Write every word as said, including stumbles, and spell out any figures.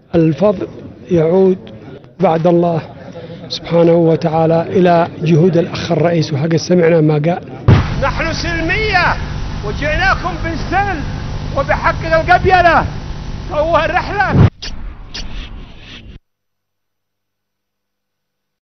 الفضل يعود بعد الله سبحانه وتعالى إلى جهود الأخ الرئيس، وحق سمعنا ما قال. نحن سلمية وجئناكم بالسلم وبحق القبيلة. هو الرحلة.